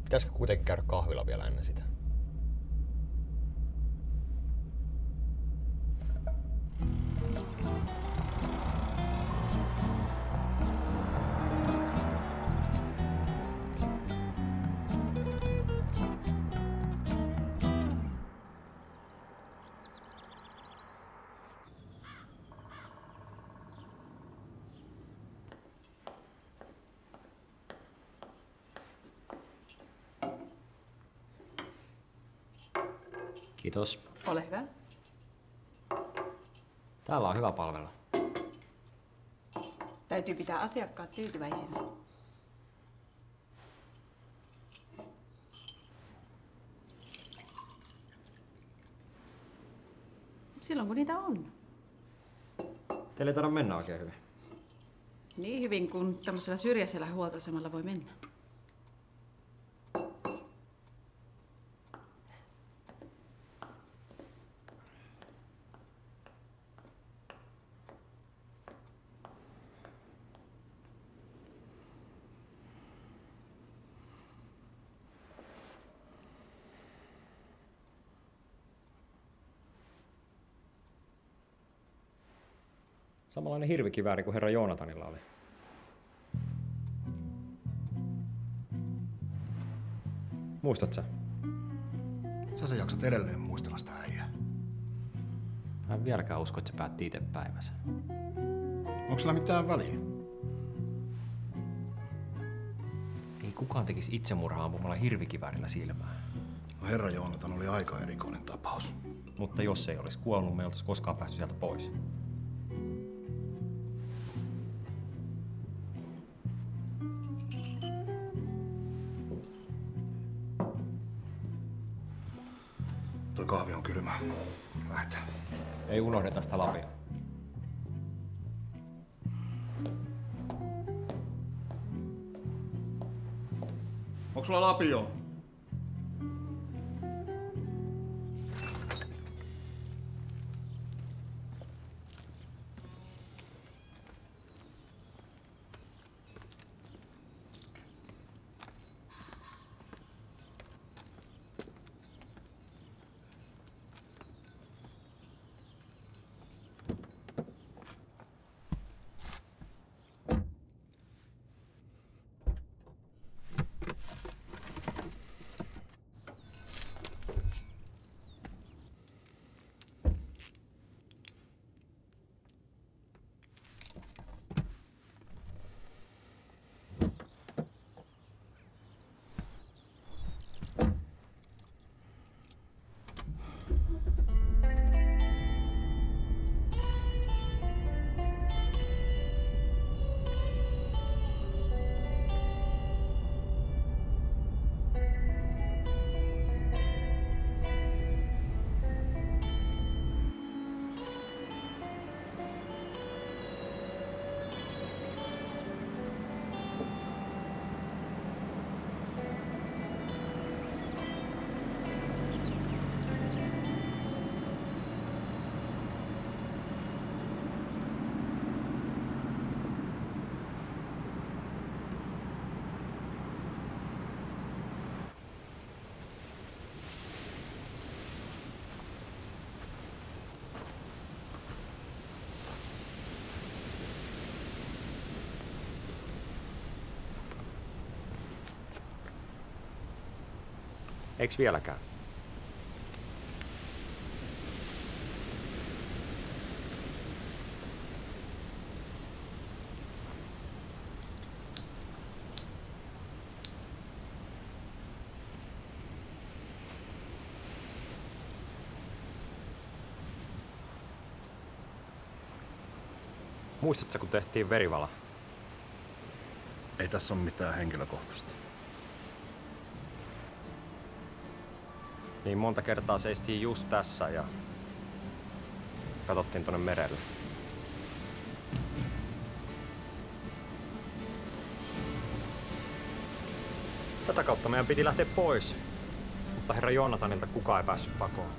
Pitäisikö kuitenkin käydä kahvilla vielä ennen sitä? Kiitos. Ole hyvä. Täällä on hyvä palvella. Täytyy pitää asiakkaat tyytyväisinä. Silloin kun niitä on. Teillä ei tarvitse mennä oikein hyvin. Niin hyvin kuin tämmöisellä syrjäisellä huoltoasemalla voi mennä. Samanlainen hirvikivääri kuin herra Joonatanilla oli. Muistat sä? Sä jaksat edelleen muistella sitä äijää. Mä en vieläkään usko, että se päätti itse päivänsä. Onko sillä mitään väliä? Ei kukaan tekisi itsemurhaa ampumalla hirvikiväärillä silmää. No herra Joonatan oli aika erikoinen tapaus. Mutta jos ei olisi kuollut, me ei oltaisi koskaan päästy sieltä pois. Toi kahvi on kylmä. Lähdetään. Ei unohdeta sitä lapia. Onko sulla lapio? Eiks vieläkään? Muistatko, kun tehtiin verivala? Ei tässä ole mitään henkilökohtaista. Niin monta kertaa seistiin just tässä ja katsottiin tonne merelle. Tätä kautta meidän piti lähteä pois, mutta herra Joonatanilta kukaan ei päässyt pakoon.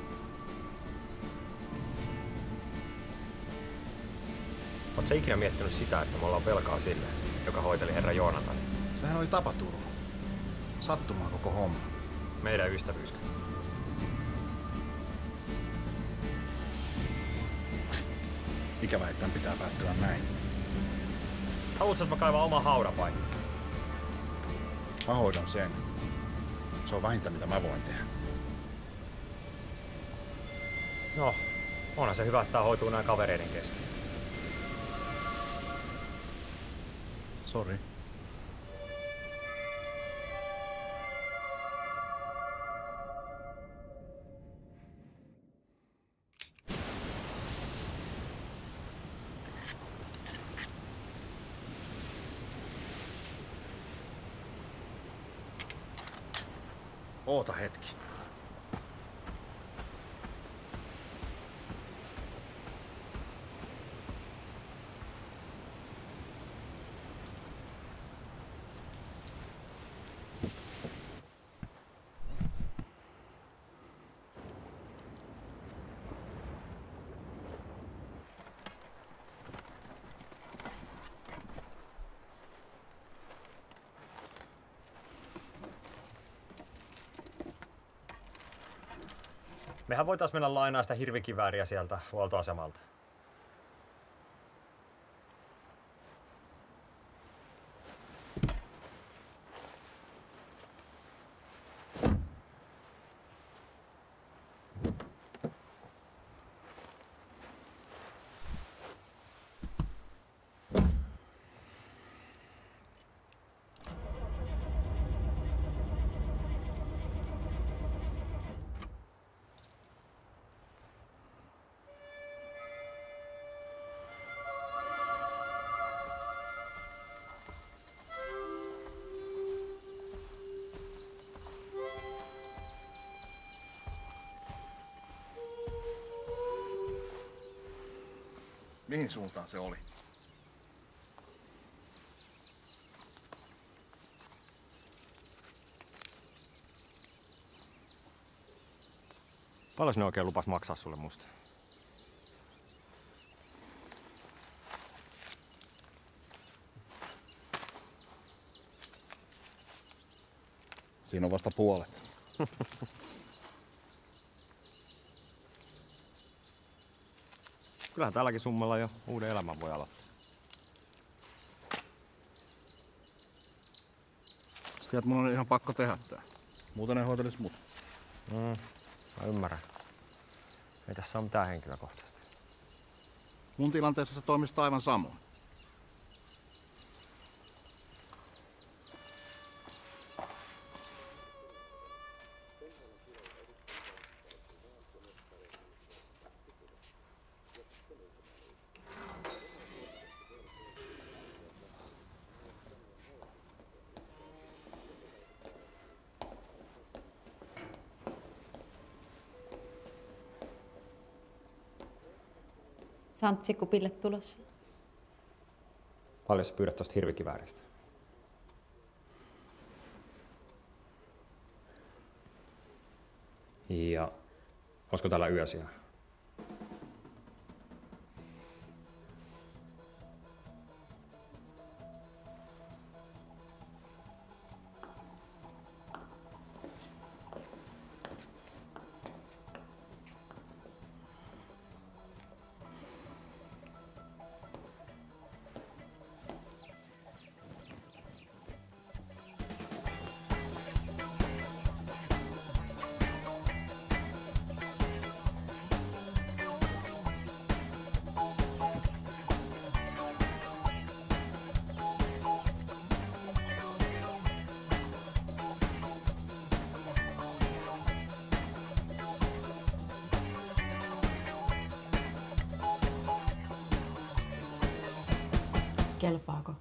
Oot sä ikinä miettinyt sitä, että me ollaan velkaa sille, joka hoiteli herra Joonatanin? Sehän oli tapaturma. Sattumaa koko homma. Meidän ystävyyskö? Ikävä, että tämän pitää päättyä näin. Haluatko, että mä kaivan oman haudapaikan? Mä hoidan sen. Se on vähintä, mitä mä voin tehdä. No, onhan se hyvä, että tää hoituu näin kavereiden kesken. Sori. Oota hetki. Mehän voitais mennä lainaa sitä hirvikivääriä sieltä huoltoasemalta. Mihin suuntaan se oli? Paljon ne oikein lupas maksaa sulle musta? Siinä on vasta puolet. Kyllähän tälläkin summalla jo uuden elämän voi aloittaa. Sitten että mun on ihan pakko tehdä tää. Muuten ei hoitelis mut. Mä ymmärrän. Ei tässä ole mitään henkilökohtaista. Mun tilanteessa se toimisi aivan samoin. Santsikupille tulossa. Paljon sä pyydät tosta hirvikivääristä? Ja olisiko täällä yösiä? Kelpaako?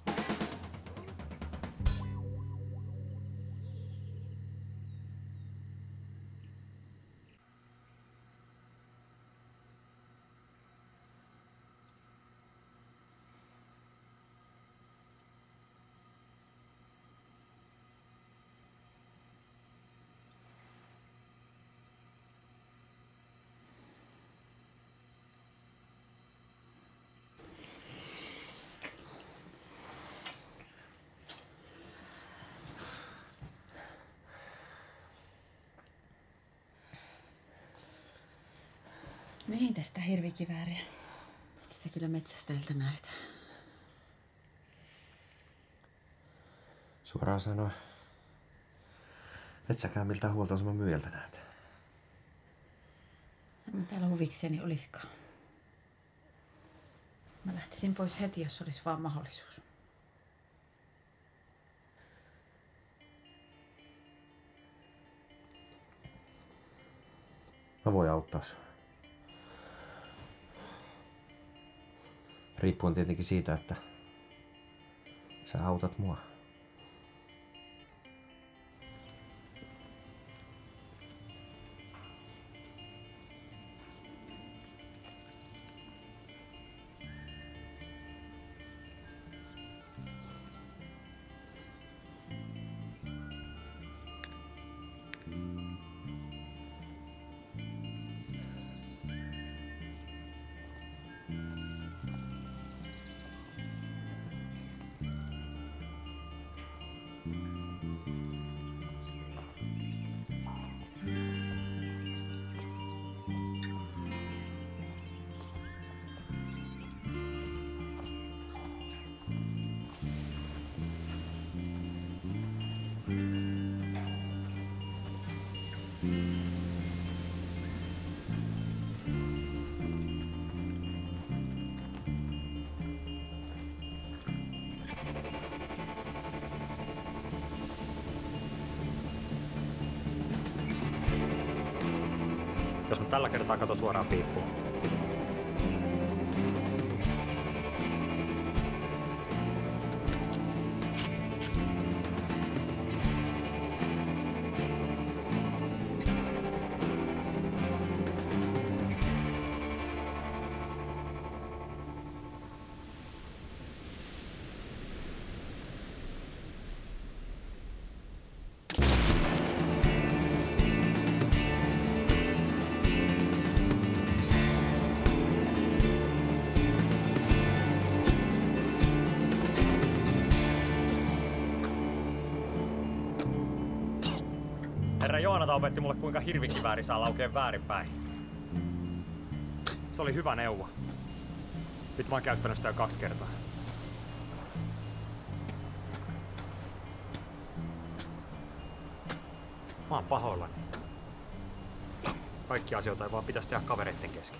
Mihin tästä hirvikivääriä? Tätä kyllä metsästäjältä näet. Suoraan sanoen. Et säkään miltään huoltoaseman myyjältä näytä. En täällä huvikseni olisikaan. Mä lähtisin pois heti, jos olisi vaan mahdollisuus. Mä voin auttaa sua. Riippuen tietenkin siitä, että sä autat mua. Jos mä tällä kertaa kato suoraan piippuun. Herra Joonatan opetti mulle, kuinka hirvikivääri saa laukeen väärinpäin. Se oli hyvä neuvo. Nyt mä oon käyttänyt sitä jo 2 kertaa. Mä oon pahoillani. Kaikki asioita ei vaan pitäisi tehdä kavereitten kesken.